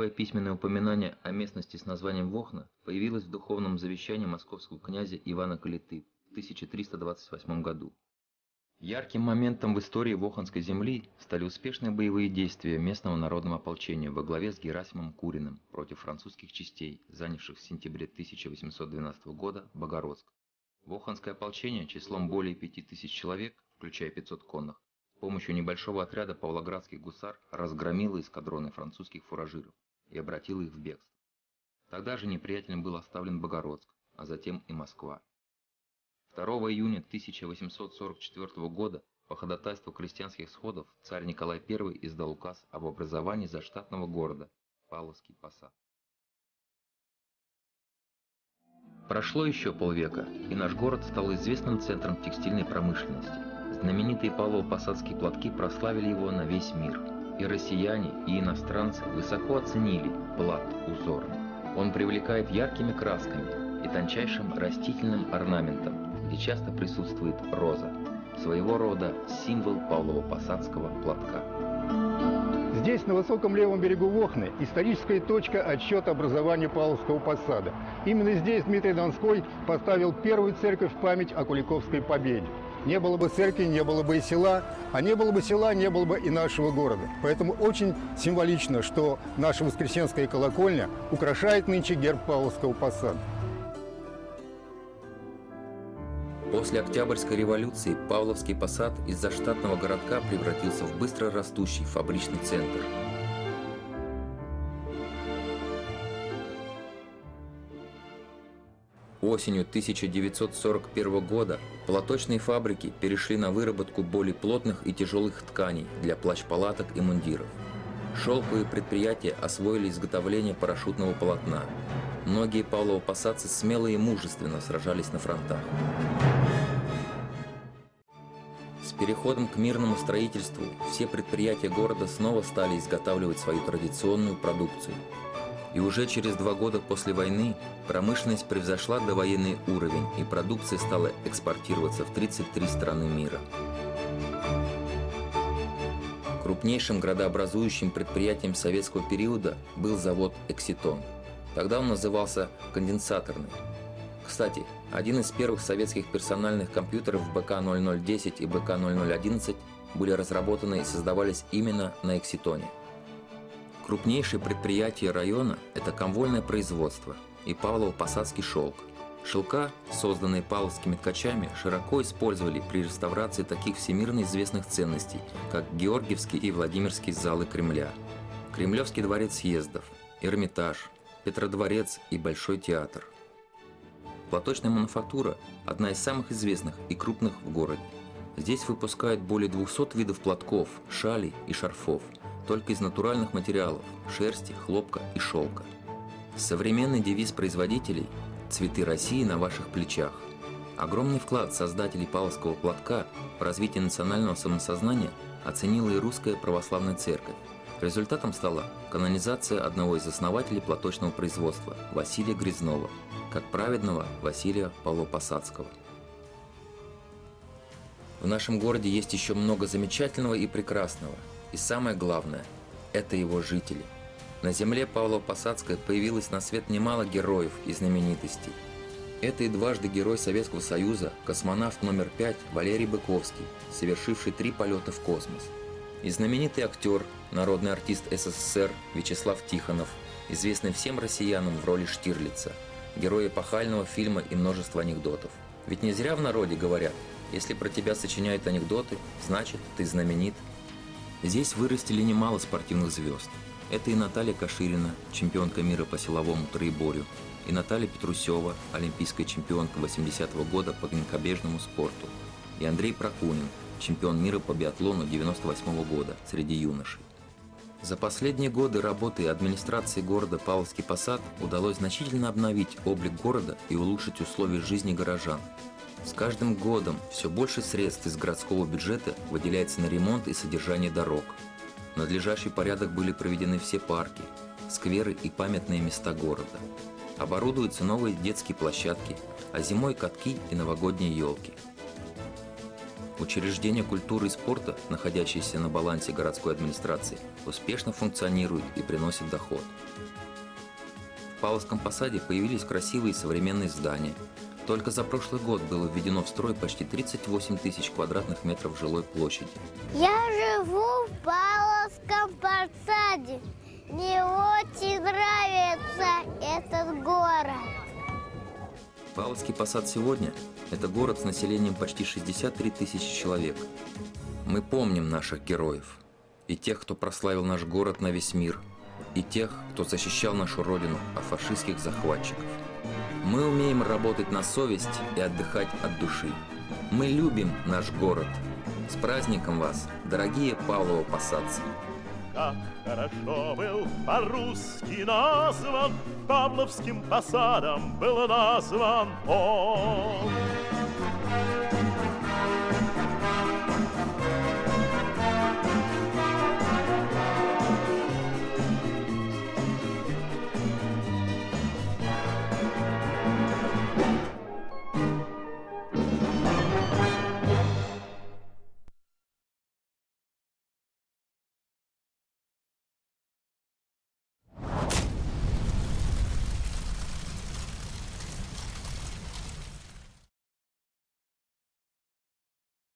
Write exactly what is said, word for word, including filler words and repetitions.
Первое письменное упоминание о местности с названием Вохна появилось в духовном завещании московского князя Ивана Калиты в тысяча триста двадцать восьмом году. Ярким моментом в истории Воханской земли стали успешные боевые действия местного народного ополчения во главе с Герасимом Куриным против французских частей, занявших в сентябре тысяча восемьсот двенадцатого года Богородск. Воханское ополчение числом более пяти тысяч человек, включая пятьсот конных, с помощью небольшого отряда павлоградских гусар разгромило эскадроны французских фуражиров и обратило их в бегство. Тогда же неприятелем был оставлен Богородск, а затем и Москва. второго июня тысяча восемьсот сорок четвёртого года по ходатайству крестьянских сходов царь Николай Первый издал указ об образовании заштатного города Павловский Посад. Прошло еще полвека, и наш город стал известным центром текстильной промышленности. Знаменитые павлово-посадские платки прославили его на весь мир. И россияне, и иностранцы высоко оценили плат узорный. Он привлекает яркими красками и тончайшим растительным орнаментом, где часто присутствует роза, своего рода символ павлово-посадского платка. Здесь, на высоком левом берегу Вохны, историческая точка отсчета образования Павловского посада. Именно здесь Дмитрий Донской поставил первую церковь в память о Куликовской победе. Не было бы церкви, не было бы и села, а не было бы села, не было бы и нашего города. Поэтому очень символично, что наша Воскресенская колокольня украшает нынче герб Павловского посада. После Октябрьской революции Павловский посад из заштатного городка превратился в быстро растущий фабричный центр. Осенью тысяча девятьсот сорок первого года платочные фабрики перешли на выработку более плотных и тяжелых тканей для плащ-палаток и мундиров. Шелковые предприятия освоили изготовление парашютного полотна. Многие павлово-посадцы смело и мужественно сражались на фронтах. С переходом к мирному строительству все предприятия города снова стали изготавливать свою традиционную продукцию. И уже через два года после войны промышленность превзошла довоенный уровень, и продукция стала экспортироваться в тридцать три страны мира. Крупнейшим градообразующим предприятием советского периода был завод «Экситон». Тогда он назывался «Конденсаторный». Кстати, один из первых советских персональных компьютеров бэ ка ноль ноль десять и бэ ка ноль ноль одиннадцать были разработаны и создавались именно на «Экситоне». Крупнейшие предприятия района – это комвольное производство и Павлово-Посадский шелк. Шелка, созданные павловскими ткачами, широко использовали при реставрации таких всемирно известных ценностей, как Георгиевский и Владимирский залы Кремля, Кремлевский дворец съездов, Эрмитаж, Петродворец и Большой театр. Платочная мануфактура – одна из самых известных и крупных в городе. Здесь выпускают более двухсот видов платков, шалей и шарфов, только из натуральных материалов – шерсти, хлопка и шелка. Современный девиз производителей – «Цветы России на ваших плечах». Огромный вклад создателей павловского платка в развитие национального самосознания оценила и Русская Православная Церковь. Результатом стала канонизация одного из основателей платочного производства – Василия Грязнова, как праведного Василия Павлово-Посадского. В нашем городе есть еще много замечательного и прекрасного. И самое главное – это его жители. На земле Павлово-Посадской появилось на свет немало героев и знаменитостей. Это и дважды герой Советского Союза, космонавт номер пять Валерий Быковский, совершивший три полета в космос. И знаменитый актер, народный артист эс эс эс эр Вячеслав Тихонов, известный всем россиянам в роли Штирлица, герой эпохального фильма и множества анекдотов. Ведь не зря в народе говорят: если про тебя сочиняют анекдоты, значит, ты знаменит. Здесь вырастили немало спортивных звезд. Это и Наталья Каширина, чемпионка мира по силовому троеборью, и Наталья Петрусева, олимпийская чемпионка восьмидесятого года по конькобежному спорту, и Андрей Прокунин, чемпион мира по биатлону девяносто восьмого года среди юношей. За последние годы работы администрации города Павловский Посад удалось значительно обновить облик города и улучшить условия жизни горожан. С каждым годом все больше средств из городского бюджета выделяется на ремонт и содержание дорог. В надлежащий порядок были проведены все парки, скверы и памятные места города. Оборудуются новые детские площадки, а зимой катки и новогодние елки. Учреждения культуры и спорта, находящиеся на балансе городской администрации, успешно функционируют и приносят доход. В Павловском посаде появились красивые современные здания. Только за прошлый год было введено в строй почти тридцать восемь тысяч квадратных метров жилой площади. Я живу в Павловском посаде. Мне очень нравится этот город. Павловский посад сегодня – это город с населением почти шестьдесят три тысячи человек. Мы помним наших героев. И тех, кто прославил наш город на весь мир. И тех, кто защищал нашу родину от фашистских захватчиков. Мы умеем работать на совесть и отдыхать от души. Мы любим наш город. С праздником вас, дорогие павлово-посадцы! Как хорошо был по-русски назван, Павловским посадом был назван он.